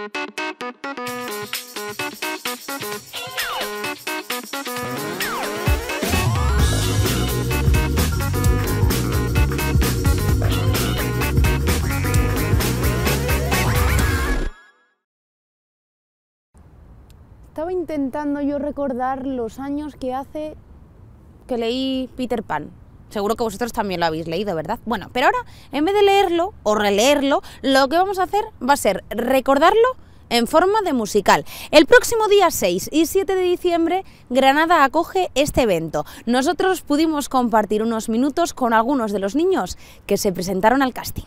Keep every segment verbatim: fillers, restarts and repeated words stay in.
Estaba intentando yo recordar los años que hace que leí Peter Pan. Seguro que vosotros también lo habéis leído, ¿verdad? Bueno, pero ahora, en vez de leerlo o releerlo, lo que vamos a hacer va a ser recordarlo en forma de musical. El próximo día seis y siete de diciembre, Granada acoge este evento. Nosotros pudimos compartir unos minutos con algunos de los niños que se presentaron al casting.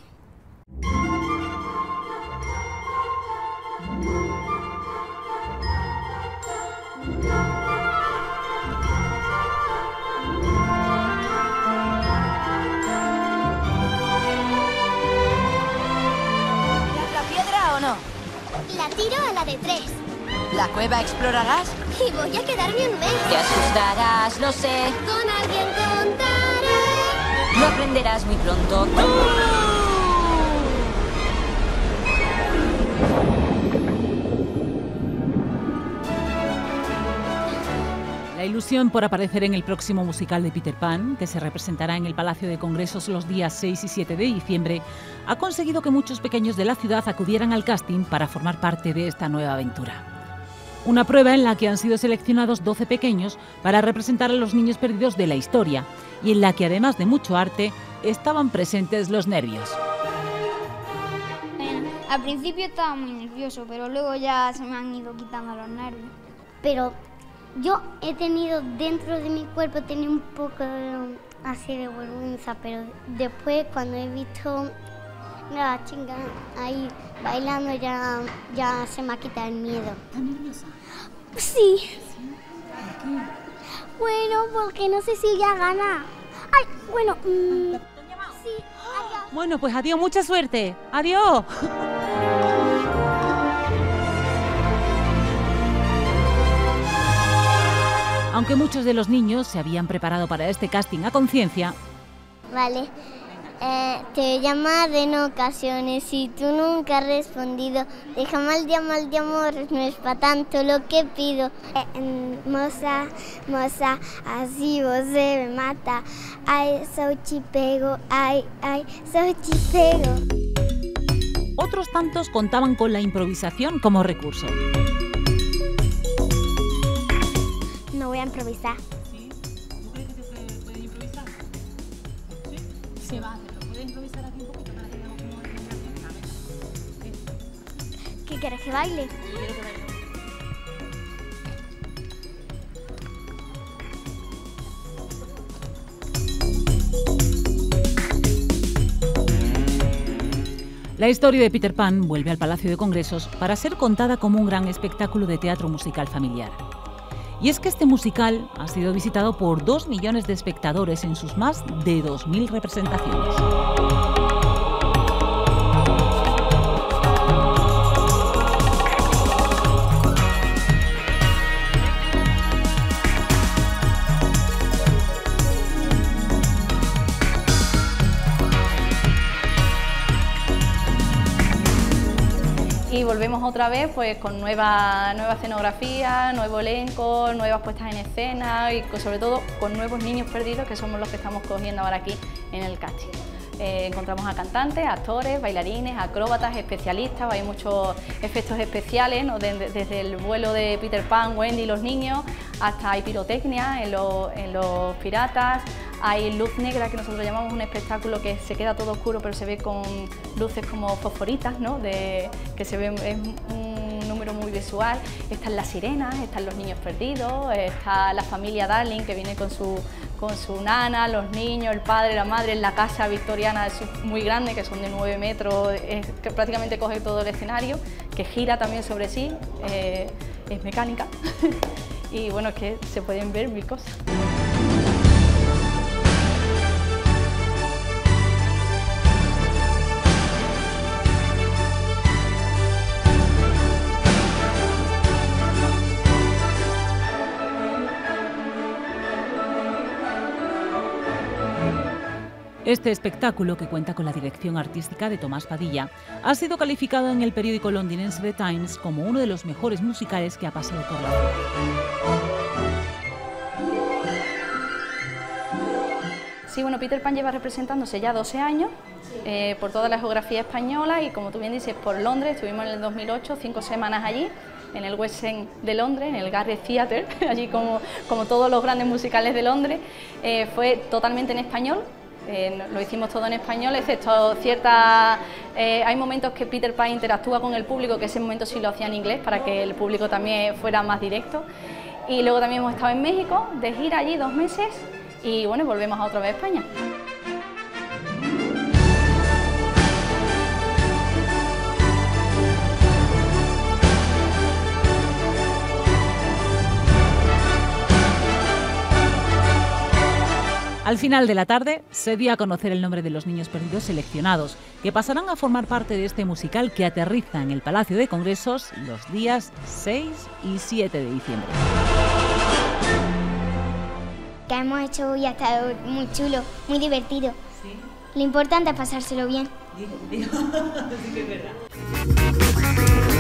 La tiro a la de tres. ¿La cueva explorarás? Y voy a quedarme un mes. Te asustarás, lo sé. Con alguien contaré. Lo aprenderás muy pronto. La ilusión por aparecer en el próximo musical de Peter Pan, que se representará en el Palacio de Congresos los días seis y siete de diciembre, ha conseguido que muchos pequeños de la ciudad acudieran al casting para formar parte de esta nueva aventura. Una prueba en la que han sido seleccionados doce pequeños para representar a los niños perdidos de la historia y en la que, además de mucho arte, estaban presentes los nervios. Bueno, al principio estaba muy nervioso, pero luego ya se me han ido quitando los nervios. Pero yo he tenido dentro de mi cuerpo tenía un poco de, así de vergüenza, pero después cuando he visto a la chica ahí bailando ya, ya se me ha quitado el miedo. ¿Estás nerviosa? Sí. ¿Sí? ¿Por qué? Bueno, porque no sé si voy a ganar. Ay, bueno, mmm, sí, adiós. Bueno, pues adiós, mucha suerte. Adiós. Aunque muchos de los niños se habían preparado para este casting a conciencia, Vale, eh, te he llamado en ocasiones y tú nunca has respondido. Deja mal de mal de amor, no es para tanto lo que pido. Eh, eh, moza, moza, así vos se me mata. Ay, soy chipego, ay, ay, soy chipego. otros tantos contaban con la improvisación como recurso. No voy a improvisar. ¿Sí? ¿Tú crees que te puedes improvisar? ¿Sí? ¿Qué vas a hacer? ¿Puedes improvisar aquí un poquito para que veamos cómo es la reacción? ¿Qué quieres que baile? Quiero que baile. La historia de Peter Pan vuelve al Palacio de Congresos para ser contada como un gran espectáculo de teatro musical familiar. Y es que este musical ha sido visitado por dos millones de espectadores en sus más de dos mil representaciones. Y volvemos otra vez pues con nueva, nueva escenografía, nuevo elenco, nuevas puestas en escena y sobre todo con nuevos niños perdidos, que somos los que estamos cogiendo ahora aquí en el casting. Eh, encontramos a cantantes, actores, bailarines, acróbatas, especialistas, hay muchos efectos especiales, ¿no? desde, desde el vuelo de Peter Pan, Wendy y los niños, hasta hay pirotecnia en, lo, en los piratas, hay luz negra, que nosotros llamamos un espectáculo que se queda todo oscuro pero se ve con luces como fosforitas, ¿no? de, que se ve, es un número muy visual. Están las sirenas, están los niños perdidos, está la familia Darling que viene con su, con su nana, los niños, el padre, la madre, en la casa victoriana muy grande, que son de nueve metros, es, que prácticamente coge todo el escenario, que gira también sobre sí, eh, es mecánica y bueno, es que se pueden ver mil cosas. Este espectáculo, que cuenta con la dirección artística de Tomás Padilla, ha sido calificado en el periódico londinense The Times como uno de los mejores musicales que ha pasado por la ciudad. Sí, bueno, Peter Pan lleva representándose ya doce años eh, por toda la geografía española y, como tú bien dices, por Londres. Estuvimos en el dos mil ocho, cinco semanas allí, en el West End de Londres, en el Garrick Theatre, allí como, como todos los grandes musicales de Londres. Eh, fue totalmente en español. Eh, lo hicimos todo en español, excepto ciertas... Eh, hay momentos que Peter Pan interactúa con el público, que ese momento sí lo hacía en inglés, para que el público también fuera más directo. Y luego también hemos estado en México, de gira allí dos meses, y bueno, volvemos a otra vez a España. Al final de la tarde se dio a conocer el nombre de los niños perdidos seleccionados, que pasarán a formar parte de este musical que aterriza en el Palacio de Congresos los días seis y siete de diciembre. Que hemos hecho hoy ha estado muy chulo, muy divertido. ¿Sí? Lo importante es pasárselo bien. Digo, digo. Sí que es verdad.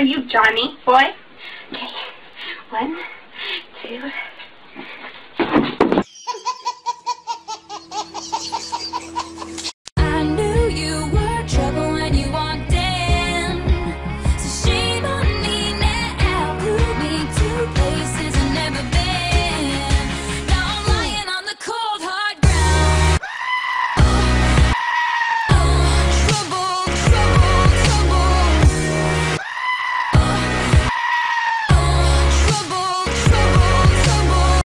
you, Johnny, boy. Okay, one, two... I knew you were trouble when you walked in. So shame on me now. Blew me to places I've never been. Now I'm lying on the cold hard ground. Oh, oh, trouble, trouble, trouble. Oh, oh, trouble, trouble, trouble.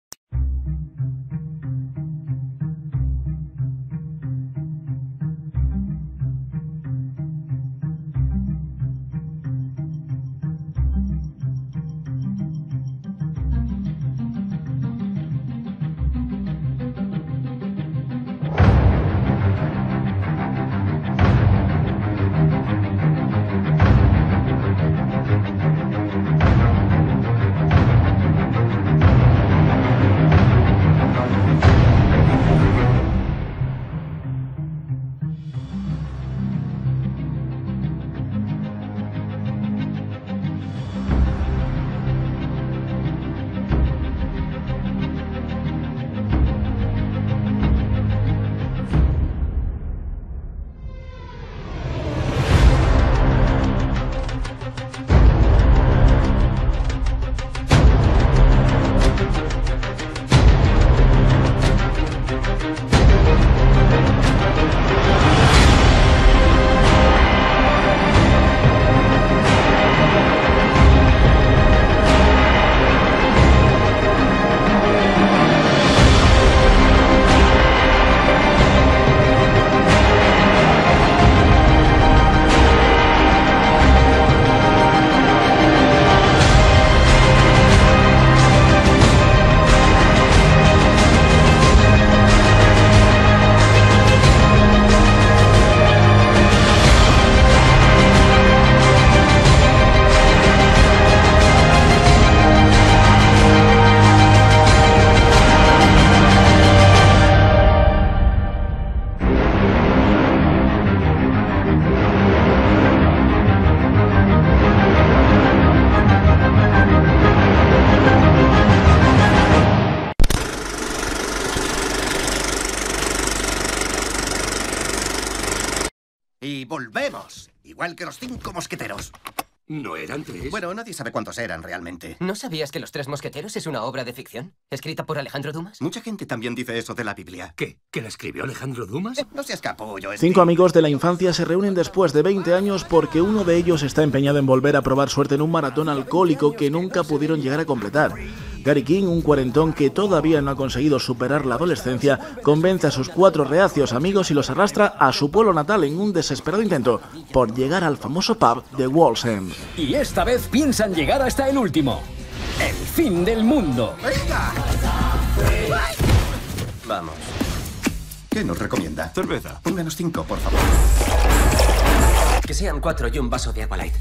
Y volvemos, igual que los cinco mosqueteros. ¿No eran tres? Bueno, nadie sabe cuántos eran realmente. ¿No sabías que Los Tres Mosqueteros es una obra de ficción? ¿Escrita por Alejandro Dumas? Mucha gente también dice eso de la Biblia. ¿Qué? ¿Que la escribió Alejandro Dumas? Eh, no seas capullo. Es Cinco amigos de la infancia se reúnen después de veinte años porque uno de ellos está empeñado en volver a probar suerte en un maratón alcohólico que nunca pudieron llegar a completar. Gary King, un cuarentón que todavía no ha conseguido superar la adolescencia, convence a sus cuatro reacios amigos y los arrastra a su pueblo natal en un desesperado intento por llegar al famoso pub de Wall's End. Y esta vez piensan llegar hasta el último. El fin del mundo. ¡Venga! Vamos. ¿Qué nos recomienda? Cerveza. Pónganos cinco, por favor. Que sean cuatro y un vaso de agua light.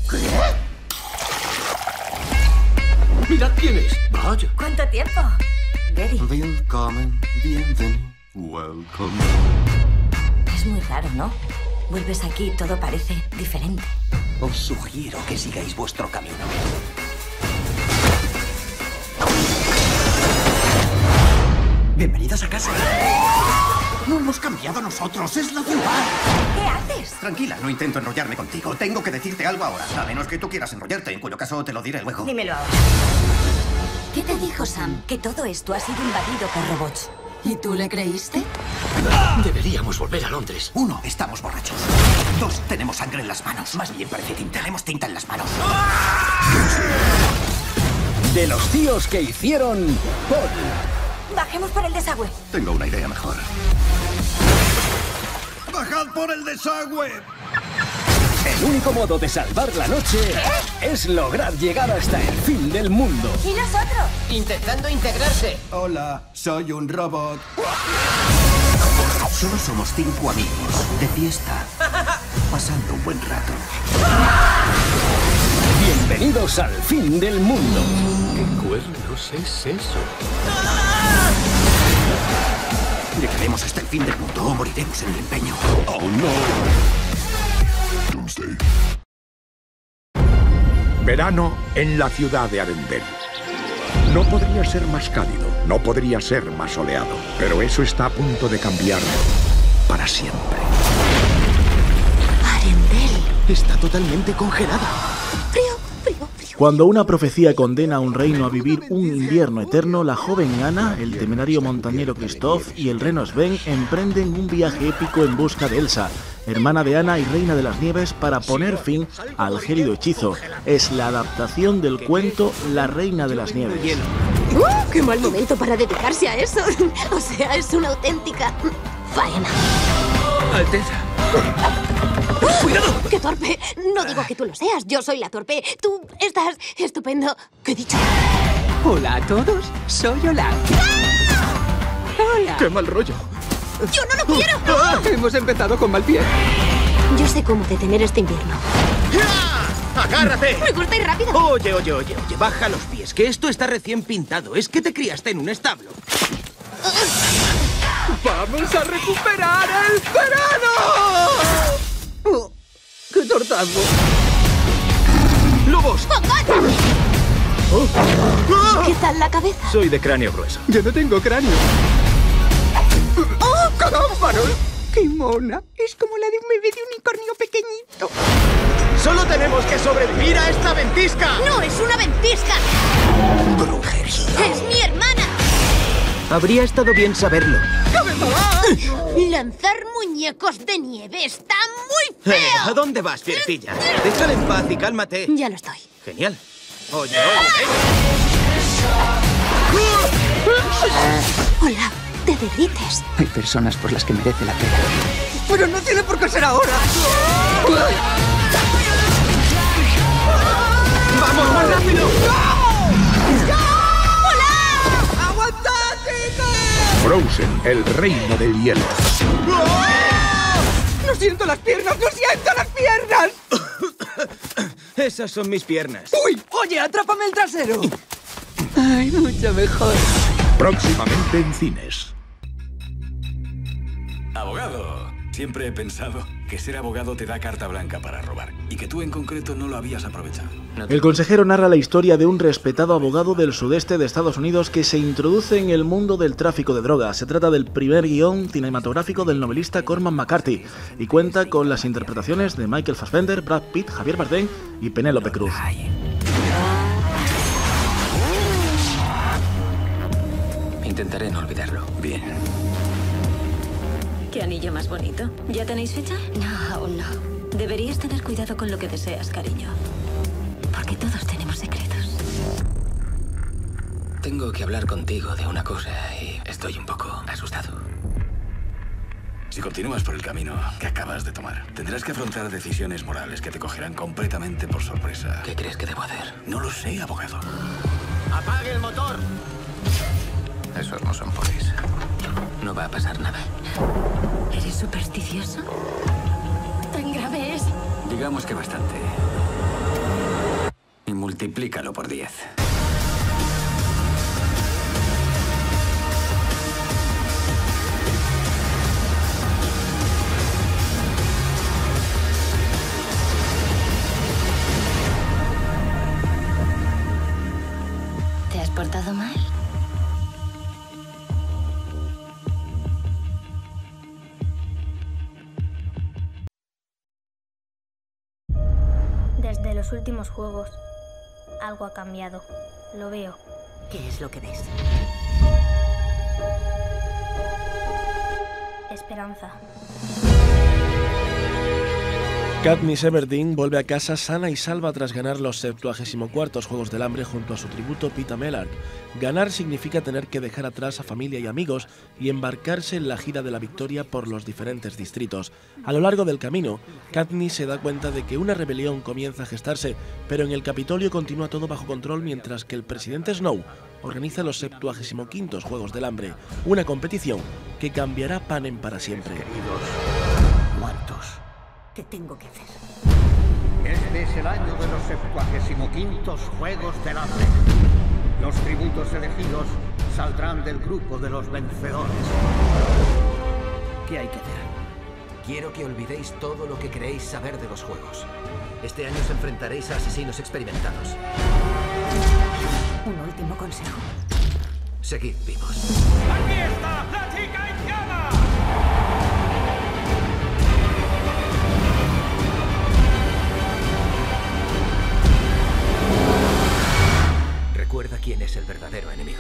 ¡Mirad quién es! ¡Vaya! ¿Cuánto tiempo? Gary. Willkommen, bienvenido, welcome. Es muy raro, ¿no? Vuelves aquí y todo parece diferente. Os sugiero que sigáis vuestro camino. Bienvenidos a casa. No hemos cambiado nosotros, es la ciudad. ¿Qué haces? Tranquila, no intento enrollarme contigo. Tengo que decirte algo ahora. A menos que tú quieras enrollarte, en cuyo caso te lo diré luego. Dímelo ahora. ¿Qué te dijo Sam? Que todo esto ha sido invadido por robots. ¿Y tú le creíste? Deberíamos volver a Londres. Uno, estamos borrachos. Dos, tenemos sangre en las manos. Más bien parece tinta. Tenemos tinta en las manos. De los tíos que hicieron Paul. Bajemos por el desagüe. Tengo una idea mejor. ¡Bajad por el desagüe! El único modo de salvar la noche ¿Qué? es lograr llegar hasta el fin del mundo. ¿Y nosotros? Intentando integrarse. Hola, soy un robot. Solo somos cinco amigos de fiesta, pasando un buen rato. Bienvenidos al fin del mundo. ¿Qué cuernos es eso? Llegaremos hasta el fin del mundo o moriremos en el empeño. ¡Oh, no! Doomsday. Verano en la ciudad de Arendelle. No podría ser más cálido, no podría ser más soleado, pero eso está a punto de cambiar para siempre. Arendelle está totalmente congelada. Frío, frío, frío. Cuando una profecía condena a un reino a vivir un invierno eterno, la joven Anna, el temerario montañero Kristoff y el reno Sven emprenden un viaje épico en busca de Elsa, hermana de Anna y reina de las nieves, para poner fin al gélido hechizo. Es la adaptación del cuento La reina de las nieves. ¡Uh! ¡Qué mal momento para dedicarse a eso! O sea, es una auténtica faena. Alteza. ¡Cuidado! ¡Qué torpe! No digo que tú lo seas, yo soy la torpe. Tú estás estupendo. ¿Qué he dicho? Hola a todos, soy Olaf. Hola. ¡Qué mal rollo! ¡Yo no lo quiero! Ah, hemos empezado con mal pie. Yo sé cómo detener este invierno. ¡Ya! ¡Agárrate! Me gusta ir rápido. Oye, oye, oye, oye, baja los pies, que esto está recién pintado. Es que te criaste en un establo. ¡Vamos a recuperar el verano! Oh, ¡qué tortazo! ¡Lobos! Oh. ¿Qué tal la cabeza? Soy de cráneo grueso. Yo no tengo cráneo. ¡Oh, carámbanos! ¡Qué mona! Es como la de un bebé de unicornio pequeñito. ¡Solo tenemos que sobrevivir a esta ventisca! ¡No es una ventisca! ¡Brujería! ¡Es mi hermana! Habría estado bien saberlo. Lanzar muñecos de nieve está muy feo. Eh, ¿A dónde vas, fiercilla? Déjale en paz y cálmate. Ya lo estoy. Genial. Oye, oye, Hola, te derrites. Hay personas por las que merece la pena. Pero no tiene por qué ser ahora. ¡Vamos, más rápido! ¡Hola! ¡Aguantad, chicos! Frozen, el reino del hielo. ¡No siento las piernas! ¡No siento las piernas! Esas son mis piernas. ¡Uy! ¡Oye, atrápame el trasero! ¡Ay, mucho mejor! Próximamente en cines. Abogado. Siempre he pensado que ser abogado te da carta blanca para robar y que tú en concreto no lo habías aprovechado. El consejero narra la historia de un respetado abogado del sudeste de Estados Unidos que se introduce en el mundo del tráfico de drogas. Se trata del primer guión cinematográfico del novelista Cormac McCarthy y cuenta con las interpretaciones de Michael Fassbender, Brad Pitt, Javier Bardem y Penélope Cruz. Intentaré no olvidarlo. Bien. ¿Qué anillo más bonito? ¿Ya tenéis fecha? No, aún no. Deberías tener cuidado con lo que deseas, cariño. Porque todos tenemos secretos. Tengo que hablar contigo de una cosa y estoy un poco asustado. Si continúas por el camino que acabas de tomar, tendrás que afrontar decisiones morales que te cogerán completamente por sorpresa. ¿Qué crees que debo hacer? No lo sé, abogado. ¡Apague el motor! Esos no son polis. No va a pasar nada. ¿Eres supersticioso? ¿Tan grave es? Digamos que bastante. Y multiplícalo por diez. ¿Te has portado mal? Desde los últimos juegos, algo ha cambiado. Lo veo. ¿Qué es lo que ves? Esperanza. Katniss Everdeen vuelve a casa sana y salva tras ganar los septuagésimo cuartos Juegos del Hambre junto a su tributo Peeta Mellark. Ganar significa tener que dejar atrás a familia y amigos y embarcarse en la gira de la victoria por los diferentes distritos. A lo largo del camino, Katniss se da cuenta de que una rebelión comienza a gestarse, pero en el Capitolio continúa todo bajo control mientras que el presidente Snow organiza los septuagésimo quintos Juegos del Hambre, una competición que cambiará Panem para siempre. Muertos. ¿Qué tengo que hacer? Este es el año de los septuagésimo quintos Juegos del Hambre. Los tributos elegidos saldrán del grupo de los vencedores. ¿Qué hay que hacer? Quiero que olvidéis todo lo que queréis saber de los juegos. Este año os enfrentaréis a asesinos experimentados. Un último consejo. Seguid vivos. ¡Aquí está la chica indiana! Recuerda quién es el verdadero enemigo.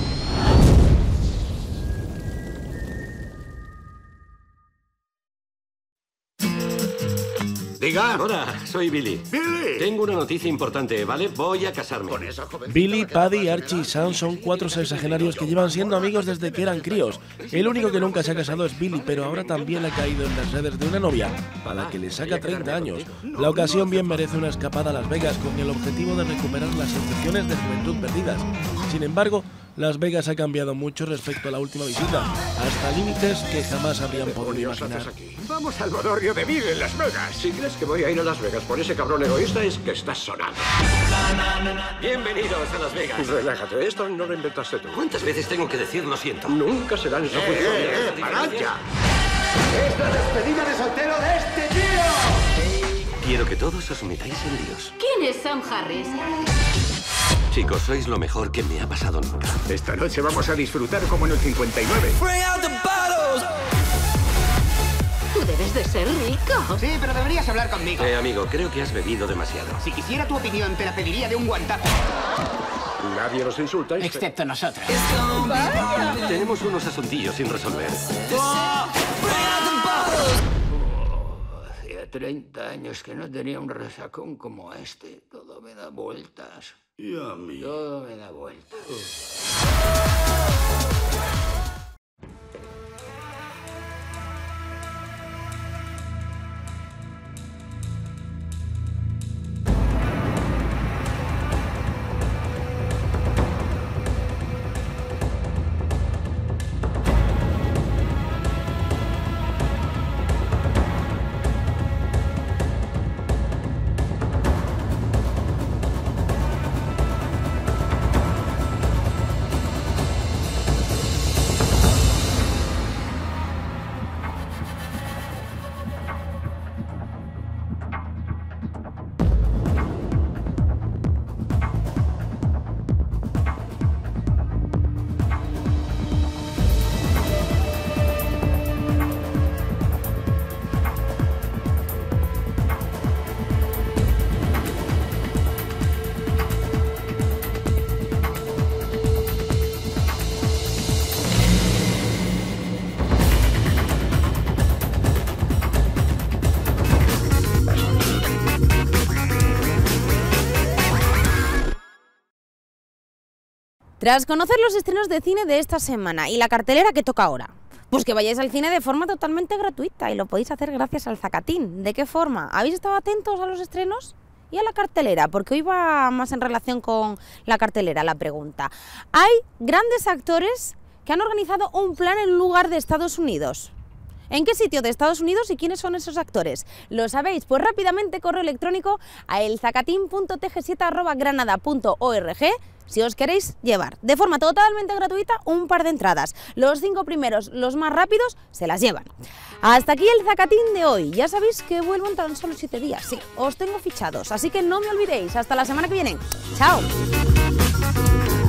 Diga. Hola, soy Billy. ¡Billy! Tengo una noticia importante, ¿vale? Voy a casarme. Con esa joven. Billy, Paddy, Archie y Sam son cuatro sexagenarios que llevan siendo amigos desde que eran críos. El único que nunca se ha casado es Billy, pero ahora también ha caído en las redes de una novia, a la que le saca treinta años. La ocasión bien merece una escapada a Las Vegas con el objetivo de recuperar las sensaciones de juventud perdidas. Sin embargo, Las Vegas ha cambiado mucho respecto a la última visita, hasta límites que jamás habrían podido imaginar. Vamos al bodorrio de Bill en Las Vegas. Si crees que voy a ir a Las Vegas por ese cabrón egoísta, es que estás sonando. Bienvenidos a Las Vegas. Relájate, esto no lo inventaste tú. ¿Cuántas veces tengo que decir lo siento? Nunca serán esa función. eh, ¡Eh, parad ya! ¡Es la despedida de soltero de este tío! Quiero que todos os metáis en líos. ¿Quién es Sam Harris? Chicos, sois lo mejor que me ha pasado nunca. Esta noche vamos a disfrutar como en el cincuenta y nueve. Tú debes de ser rico. Sí, pero deberías hablar conmigo. Eh, amigo, creo que has bebido demasiado. Si quisiera tu opinión, te la pediría de un guantazo. Nadie nos insulta. Excepto nosotros. Tenemos unos asuntillos sin resolver. Hacía treinta años que no tenía un resacón como este. Todo me da vueltas. Y a mí. Todo me da vueltas. Tras conocer los estrenos de cine de esta semana y la cartelera que toca ahora, pues que vayáis al cine de forma totalmente gratuita y lo podéis hacer gracias al Zacatín. ¿De qué forma? ¿Habéis estado atentos a los estrenos y a la cartelera? Porque hoy va más en relación con la cartelera la pregunta. Hay grandes actores que han organizado un plan en un lugar de Estados Unidos. ¿En qué sitio de Estados Unidos y quiénes son esos actores? ¿Lo sabéis? Pues rápidamente correo electrónico a elzacatín punto t g siete arroba granada punto org si os queréis llevar de forma totalmente gratuita un par de entradas. Los cinco primeros, los más rápidos, se las llevan. Hasta aquí el Zacatín de hoy. Ya sabéis que vuelvo en tan solo siete días. Sí, os tengo fichados, así que no me olvidéis. Hasta la semana que viene. ¡Chao!